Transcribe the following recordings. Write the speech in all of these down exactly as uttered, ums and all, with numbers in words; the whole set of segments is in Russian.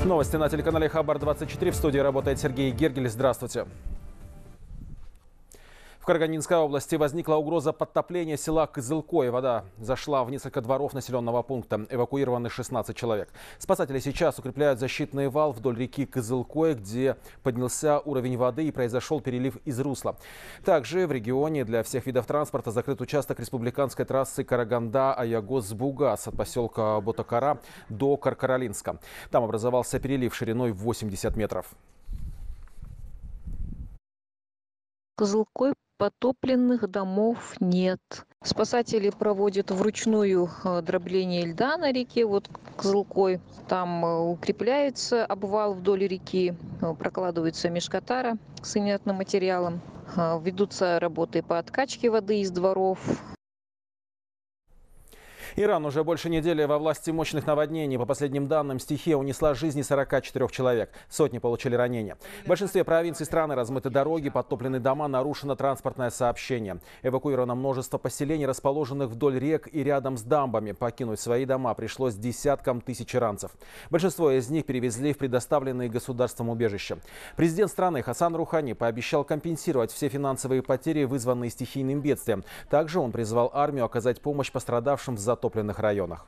Новости на телеканале Хабар двадцать четыре. В студии работает Сергей Гергель. Здравствуйте. В Карагандинской области возникла угроза подтопления села Кызылкой. Вода зашла в несколько дворов населенного пункта. Эвакуированы шестнадцать человек. Спасатели сейчас укрепляют защитный вал вдоль реки Кызылкой, где поднялся уровень воды и произошел перелив из русла. Также в регионе для всех видов транспорта закрыт участок республиканской трассы Караганда-Аягоз-Бугас от поселка Ботокара до Каркаралинска. Там образовался перелив шириной восемьдесят метров. Кызылкой потопленных домов нет. Спасатели проводят вручную дробление льда на реке вот Кызылкой. Там укрепляется обвал вдоль реки, прокладывается межкатара с инертным материалом. Ведутся работы по откачке воды из дворов. Иран уже больше недели во власти мощных наводнений. По последним данным, стихия унесла жизни сорока четырёх человек. Сотни получили ранения. В большинстве провинций страны размыты дороги, подтоплены дома, нарушено транспортное сообщение. Эвакуировано множество поселений, расположенных вдоль рек и рядом с дамбами. Покинуть свои дома пришлось десяткам тысяч иранцев. Большинство из них перевезли в предоставленные государством убежища. Президент страны Хасан Рухани пообещал компенсировать все финансовые потери, вызванные стихийным бедствием. Также он призвал армию оказать помощь пострадавшим в затопленных районах.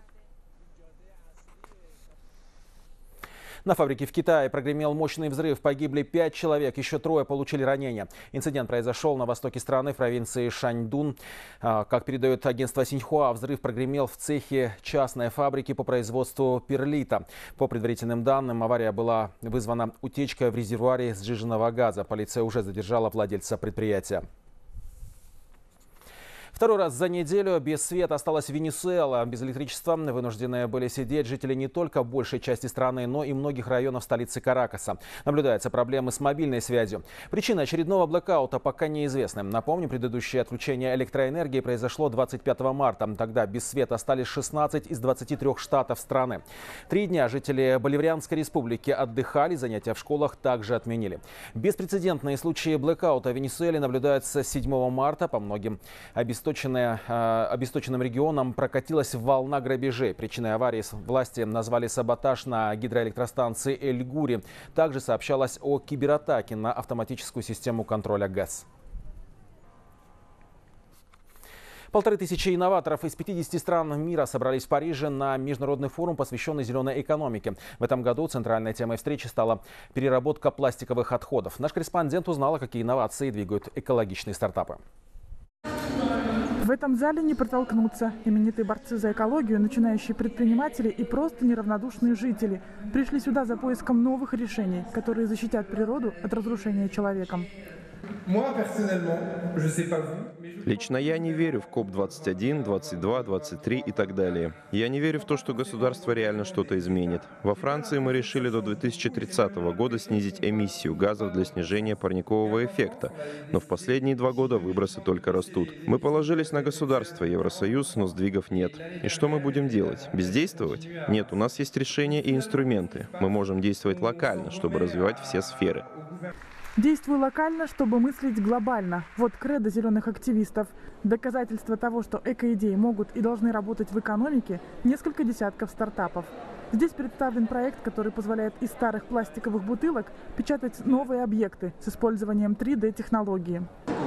На фабрике в Китае прогремел мощный взрыв. Погибли пять человек, еще трое получили ранения. Инцидент произошел на востоке страны, в провинции Шаньдун. Как передает агентство Синьхуа, взрыв прогремел в цехе частной фабрики по производству перлита. По предварительным данным, авария была вызвана утечкой в резервуаре сжиженного газа. Полиция уже задержала владельца предприятия. Второй раз за неделю без света осталась Венесуэла. Без электричества вынуждены были сидеть жители не только большей части страны, но и многих районов столицы Каракаса. Наблюдаются проблемы с мобильной связью. Причина очередного блэкаута пока неизвестна. Напомню, предыдущее отключение электроэнергии произошло двадцать пятого марта. Тогда без света остались шестнадцать из двадцати трёх штатов страны. Три дня жители Боливарианской республики отдыхали, занятия в школах также отменили. Беспрецедентные случаи блэкаута в Венесуэле наблюдаются с седьмого марта. По многим обесточенным Обесточенным регионам прокатилась волна грабежей. Причиной аварии власти назвали саботаж на гидроэлектростанции Эль-Гури. Также сообщалось о кибератаке на автоматическую систему контроля ГЭС. Полторы тысячи инноваторов из пятидесяти стран мира собрались в Париже на международный форум, посвященный зеленой экономике. В этом году центральной темой встречи стала переработка пластиковых отходов. Наш корреспондент узнал, какие инновации двигают экологичные стартапы. В этом зале не протолкнуться. Именитые борцы за экологию, начинающие предприниматели и просто неравнодушные жители пришли сюда за поиском новых решений, которые защитят природу от разрушения человеком. Лично я не верю в коп двадцать один, двадцать два, двадцать три и так далее. Я не верю в то, что государство реально что-то изменит. Во Франции мы решили до две тысячи тридцатого года снизить эмиссию газов для снижения парникового эффекта. Но в последние два года выбросы только растут. Мы положились на государство, Евросоюз, но сдвигов нет. И что мы будем делать? Бездействовать? Нет, у нас есть решения и инструменты. Мы можем действовать локально, чтобы развивать все сферы. Действуй локально, чтобы мыслить глобально. Вот кредо зеленых активистов. Доказательство того, что экоидеи могут и должны работать в экономике, несколько десятков стартапов. Здесь представлен проект, который позволяет из старых пластиковых бутылок печатать новые объекты с использованием три дэ технологии.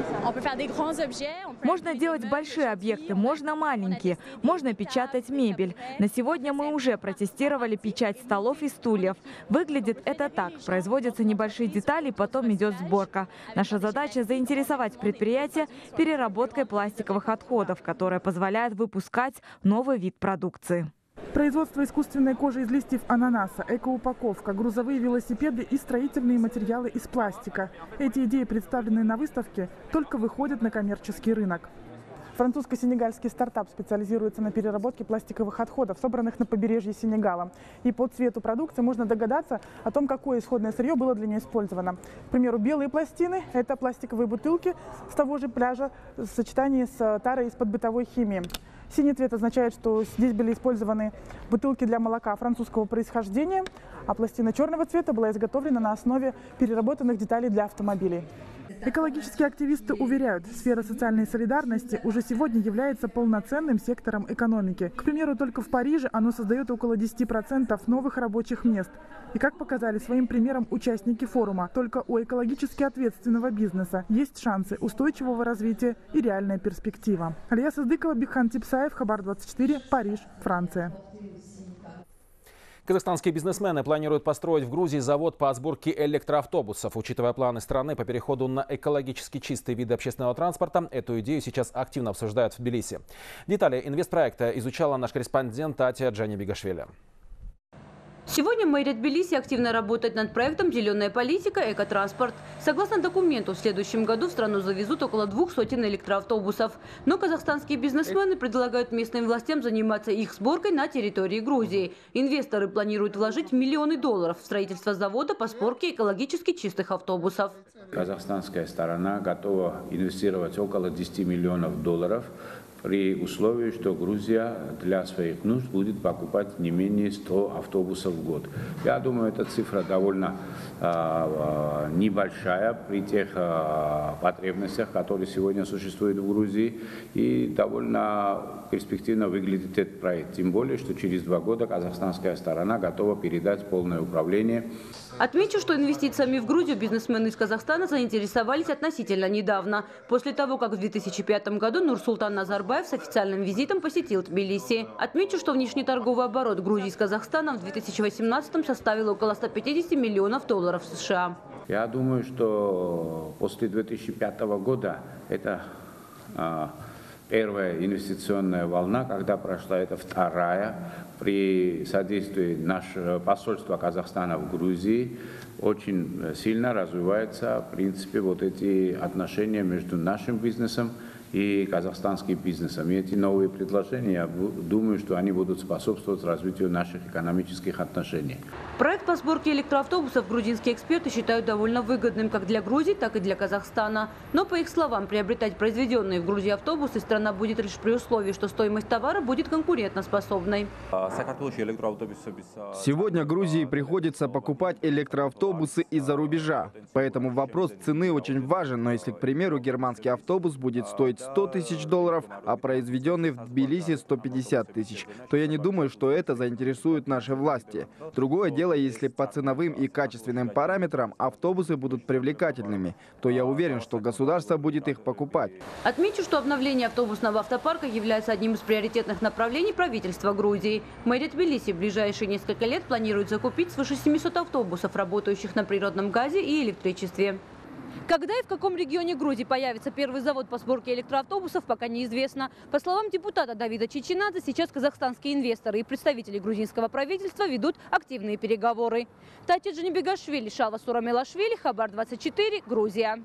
Можно делать большие объекты, можно маленькие, можно печатать мебель. На сегодня мы уже протестировали печать столов и стульев. Выглядит это так. Производятся небольшие детали, потом идет сборка. Наша задача – заинтересовать предприятие переработкой пластиковых отходов, которая позволяет выпускать новый вид продукции. Производство искусственной кожи из листьев ананаса, экоупаковка, грузовые велосипеды и строительные материалы из пластика. Эти идеи, представленные на выставке, только выходят на коммерческий рынок. Французско-сенегальский стартап специализируется на переработке пластиковых отходов, собранных на побережье Сенегала. И по цвету продукции можно догадаться о том, какое исходное сырье было для нее использовано. К примеру, белые пластины – это пластиковые бутылки с того же пляжа в сочетании с тарой из-под бытовой химии. Синий цвет означает, что здесь были использованы бутылки для молока французского происхождения, а пластина черного цвета была изготовлена на основе переработанных деталей для автомобилей. Экологические активисты уверяют, сфера социальной солидарности уже сегодня является полноценным сектором экономики. К примеру, только в Париже оно создает около десяти процентов новых рабочих мест. И как показали своим примером участники форума, только у экологически ответственного бизнеса есть шансы устойчивого развития и реальная перспектива. Алия Сыздыкова, Бикхан Типсаев, Хабар двадцать четыре, Париж, Франция. Казахстанские бизнесмены планируют построить в Грузии завод по сборке электроавтобусов. Учитывая планы страны по переходу на экологически чистые виды общественного транспорта, эту идею сейчас активно обсуждают в Тбилиси. Детали инвестпроекта изучала наш корреспондент Татьяна Джанибегашвили. Сегодня мэрия Тбилиси активно работает над проектом «Зеленая политика. Экотранспорт». Согласно документу, в следующем году в страну завезут около двух сотен электроавтобусов. Но казахстанские бизнесмены предлагают местным властям заниматься их сборкой на территории Грузии. Инвесторы планируют вложить миллионы долларов в строительство завода по сборке экологически чистых автобусов. Казахстанская сторона готова инвестировать около десяти миллионов долларов при условии, что Грузия для своих нужд будет покупать не менее ста автобусов в год. Я думаю, эта цифра довольно э, небольшая при тех э, потребностях, которые сегодня существуют в Грузии, и довольно перспективно выглядит этот проект. Тем более, что через два года казахстанская сторона готова передать полное управление. Отмечу, что инвестициями в Грузию бизнесмены из Казахстана заинтересовались относительно недавно, после того, как в две тысячи пятом году Нурсултан Назарбаев с официальным визитом посетил Тбилиси. Отмечу, что внешнеторговый оборот Грузии с Казахстаном в две тысячи восемнадцатом составил около ста пятидесяти миллионов долларов США. Я думаю, что после две тысячи пятого года это а, первая инвестиционная волна, когда прошла это вторая. При содействии нашего посольства Казахстана в Грузии очень сильно развиваются, в принципе, вот эти отношения между нашим бизнесом и казахстанским бизнесом. И эти новые предложения, я думаю, что они будут способствовать развитию наших экономических отношений. Проект по сборке электроавтобусов грузинские эксперты считают довольно выгодным как для Грузии, так и для Казахстана. Но, по их словам, приобретать произведенные в Грузии автобусы страна будет лишь при условии, что стоимость товара будет конкурентоспособной. Сегодня Грузии приходится покупать электроавтобусы из-за рубежа. Поэтому вопрос цены очень важен. Но если, к примеру, германский автобус будет стоить сто тысяч долларов, а произведенный в Тбилиси сто пятьдесят тысяч, то я не думаю, что это заинтересует наши власти. Другое дело, если по ценовым и качественным параметрам автобусы будут привлекательными, то я уверен, что государство будет их покупать. Отмечу, что обновление автобусного автопарка является одним из приоритетных направлений правительства Грузии. Мэрия Тбилиси в ближайшие несколько лет планирует закупить свыше семисот автобусов, работающих на природном газе и электричестве. Когда и в каком регионе Грузии появится первый завод по сборке электроавтобусов, пока неизвестно. По словам депутата Давида Чичинадзе, сейчас казахстанские инвесторы и представители грузинского правительства ведут активные переговоры. Татьяна Джанибегашвили, Шава Сурамелашвили, Хабар двадцать четыре, Грузия.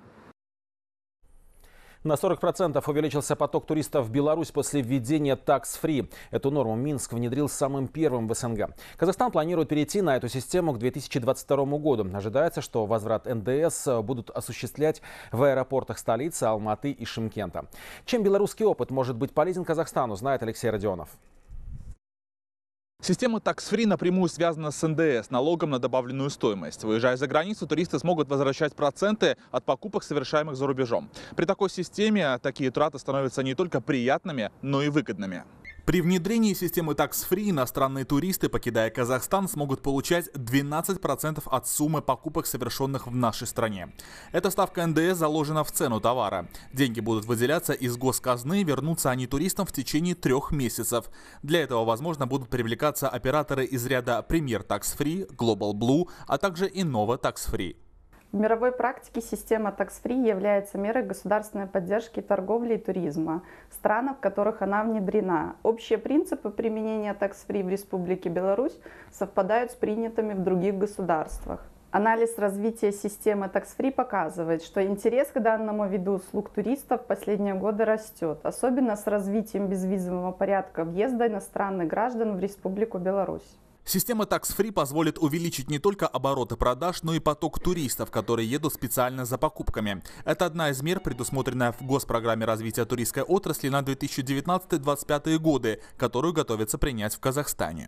На сорок процентов увеличился поток туристов в Беларусь после введения такс-фри. Эту норму Минск внедрил самым первым в СНГ. Казахстан планирует перейти на эту систему к две тысячи двадцать второму году. Ожидается, что возврат эн дэ эс будут осуществлять в аэропортах столицы Алматы и Шымкента. Чем белорусский опыт может быть полезен Казахстану, знает Алексей Родионов. Система такс-фри напрямую связана с эн дэ эс, налогом на добавленную стоимость. Выезжая за границу, туристы смогут возвращать проценты от покупок, совершаемых за рубежом. При такой системе такие траты становятся не только приятными, но и выгодными. При внедрении системы такс-фри иностранные туристы, покидая Казахстан, смогут получать двенадцать процентов от суммы покупок, совершенных в нашей стране. Эта ставка эн дэ эс заложена в цену товара. Деньги будут выделяться из госказны, вернутся они туристам в течение трех месяцев. Для этого, возможно, будут привлекаться операторы из ряда Premier Tax-Free, Global Blue, а также Innova Tax-Free. В мировой практике система такс-фри является мерой государственной поддержки торговли и туризма в странах, в которых она внедрена. Общие принципы применения такс-фри в Республике Беларусь совпадают с принятыми в других государствах. Анализ развития системы такс-фри показывает, что интерес к данному виду услуг туристов в последние годы растет, особенно с развитием безвизового порядка въезда иностранных граждан в Республику Беларусь. Система такс-фри позволит увеличить не только обороты продаж, но и поток туристов, которые едут специально за покупками. Это одна из мер, предусмотренная в Госпрограмме развития туристской отрасли на две тысячи девятнадцатый — две тысячи двадцать пятый годы, которую готовится принять в Казахстане.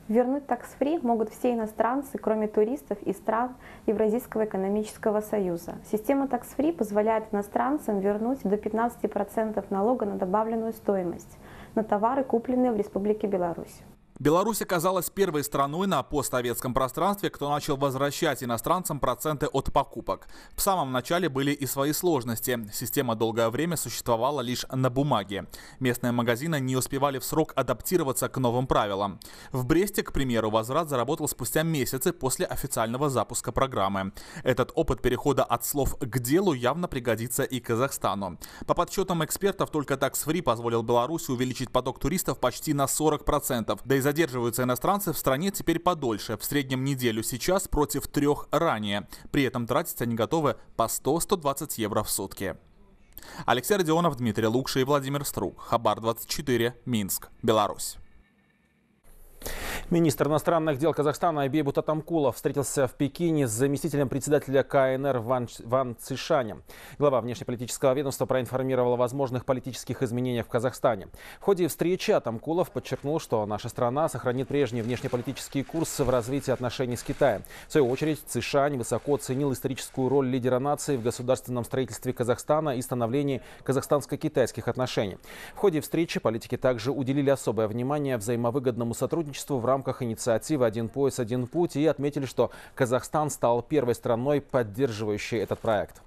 Вернуть такс-фри могут все иностранцы, кроме туристов из стран Евразийского экономического союза. Система такс-фри позволяет иностранцам вернуть до пятнадцати процентов налога на добавленную стоимость на товары, купленные в Республике Беларусь. Беларусь оказалась первой страной на постсоветском пространстве, кто начал возвращать иностранцам проценты от покупок. В самом начале были и свои сложности. Система долгое время существовала лишь на бумаге. Местные магазины не успевали в срок адаптироваться к новым правилам. В Бресте, к примеру, возврат заработал спустя месяцы после официального запуска программы. Этот опыт перехода от слов к делу явно пригодится и Казахстану. По подсчетам экспертов, только такс-фри позволил Беларуси увеличить поток туристов почти на сорок процентов. Да и задерживаются иностранцы в стране теперь подольше, в среднем неделю сейчас против трех ранее. При этом тратить они готовы по сто — сто двадцать евро в сутки. Алексей Родионов, Дмитрий Лукша и Владимир Струк. Хабар двадцать четыре, Минск, Беларусь. Министр иностранных дел Казахстана Бейбут Атамкулов встретился в Пекине с заместителем председателя ка эн эр Ван, Ван Цишанем. Глава внешнеполитического ведомства проинформировал о возможных политических изменениях в Казахстане. В ходе встречи Атамкулов подчеркнул, что наша страна сохранит прежний внешнеполитический курс в развитии отношений с Китаем. В свою очередь, Цишань высоко оценил историческую роль лидера нации в государственном строительстве Казахстана и становлении казахстанско-китайских отношений. В ходе встречи политики также уделили особое внимание взаимовыгодному сотрудничеству в рамках инициативы «Один пояс, один путь» и отметили, что Казахстан стал первой страной, поддерживающей этот проект.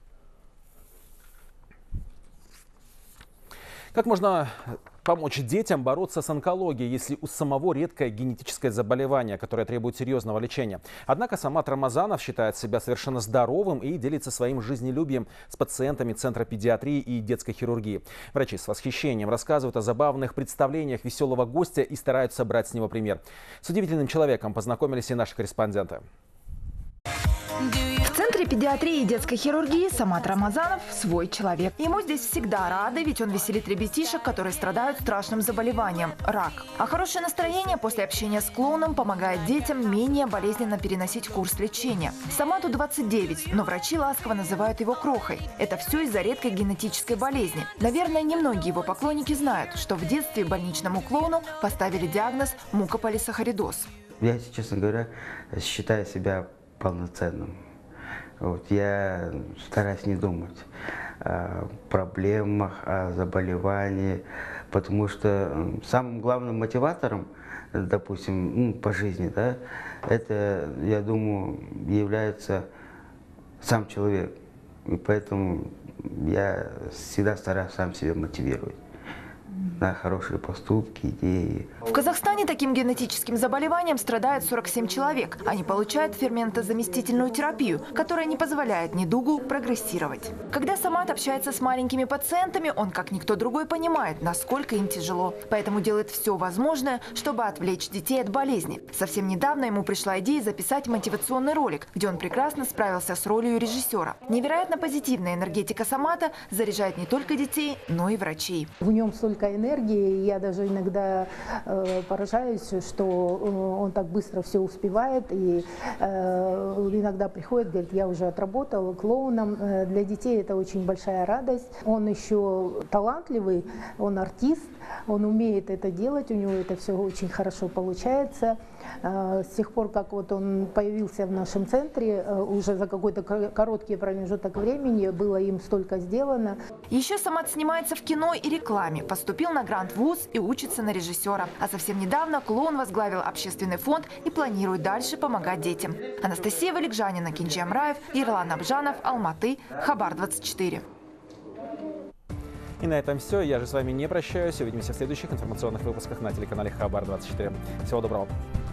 Как можно помочь детям бороться с онкологией, если у самого редкое генетическое заболевание, которое требует серьезного лечения? Однако Самат Рамазанов считает себя совершенно здоровым и делится своим жизнелюбием с пациентами Центра педиатрии и детской хирургии. Врачи с восхищением рассказывают о забавных представлениях веселого гостя и стараются брать с него пример. С удивительным человеком познакомились и наши корреспонденты. В Центре педиатрии и детской хирургии Самат Рамазанов – свой человек. Ему здесь всегда рады, ведь он веселит ребятишек, которые страдают страшным заболеванием – рак. А хорошее настроение после общения с клоуном помогает детям менее болезненно переносить курс лечения. Самату двадцать девять, но врачи ласково называют его крохой. Это все из-за редкой генетической болезни. Наверное, немногие его поклонники знают, что в детстве больничному клоуну поставили диагноз мукополисахаридоз. Я, честно говоря, считаю себя полноценным. Вот, я стараюсь не думать о проблемах, о заболевании, потому что самым главным мотиватором, допустим, ну, по жизни, да, это, я думаю, является сам человек. И поэтому я всегда стараюсь сам себя мотивировать на хорошие поступки, идеи. В Казахстане таким генетическим заболеванием страдает сорок семь человек. Они получают ферментозаместительную терапию, которая не позволяет недугу прогрессировать. Когда Самат общается с маленькими пациентами, он, как никто другой, понимает, насколько им тяжело. Поэтому делает все возможное, чтобы отвлечь детей от болезни. Совсем недавно ему пришла идея записать мотивационный ролик, где он прекрасно справился с ролью режиссера. Невероятно позитивная энергетика Самата заряжает не только детей, но и врачей. В нем столько энергии. Я даже иногда э, поражаюсь, что э, он так быстро все успевает. И э, иногда приходит, говорит, я уже отработал клоуном. Э, для детей это очень большая радость. Он еще талантливый, он артист, он умеет это делать, у него это все очень хорошо получается. Э, с тех пор, как вот он появился в нашем центре, э, уже за какой-то короткий промежуток времени было им столько сделано. Еще Самат снимается в кино и рекламе. Поступил на грант-вуз и учится на режиссера. А совсем недавно клоун возглавил общественный фонд и планирует дальше помогать детям. Анастасия Валикжанина, Кинджи Амраев, Ирлан Абжанов, Алматы, Хабар двадцать четыре. И на этом все. Я же с вами не прощаюсь. Увидимся в следующих информационных выпусках на телеканале Хабар двадцать четыре. Всего доброго.